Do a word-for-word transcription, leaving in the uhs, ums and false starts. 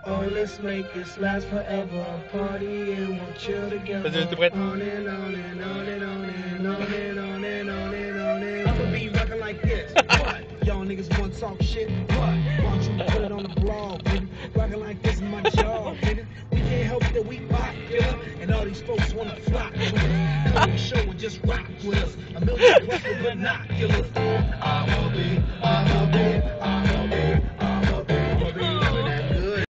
Oh, let's make this last forever. Party and we'll chill together. Vas-y, t'es prête? On and on and on and on and on and on and on and on and I'ma be rocking like this. What? Y'all niggas wanna talk shit? What? Why don't you put it on the blog, nigga? Rocking like this is my job, nigga. We can't help that we popular, and all these folks wanna flock to us. Come to the show and just rock with us. A million plus with binoculars. I will be, I will be.